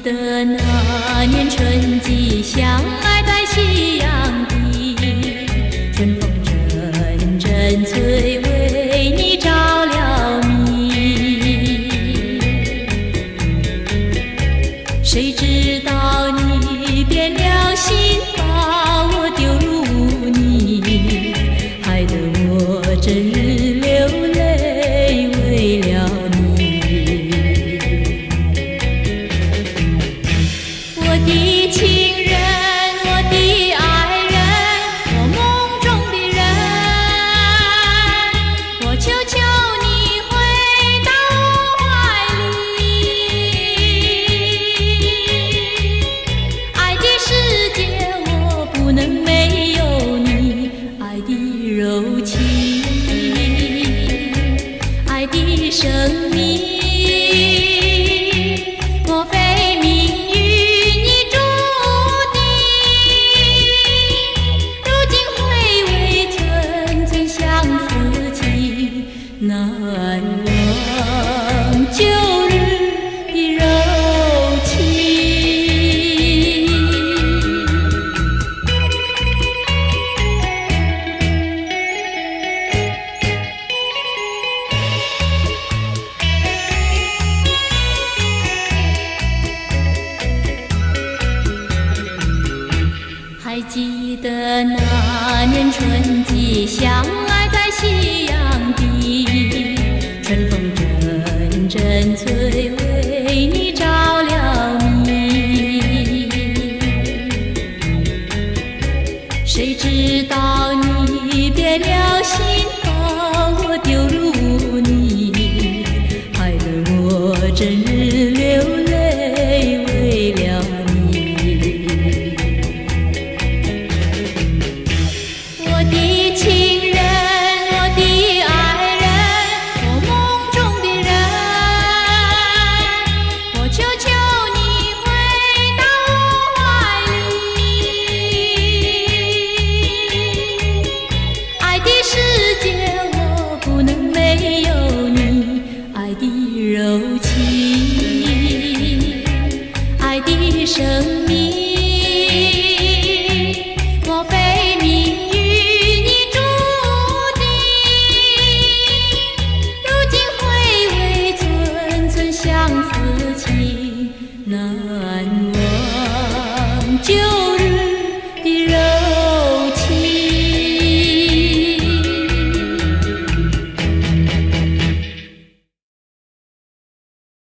得那年春季相爱在夕阳底，春风阵阵催，为你着了迷。谁知道你变了心，把我丢入污泥，害得我整日流泪为了你。我的情人，我的爱人，我梦中的人，我求求你回到我怀里。爱的世界我不能没有你，爱的柔情，爱的生命，莫非命运已注定？如今回味寸寸相思情，难忘旧日的柔情。还记得那年春季相爱在夕阳底，春风阵阵催，为你着了迷。谁知道你变了心，把我丢入污泥，害得我整日流泪为了你。我的情人，我的爱人，我梦中的人，我求求你回到我怀里。爱的世界我不能没有你，爱的柔情，爱的生命，莫非命运已注定？如今回味寸寸相思情，难忘旧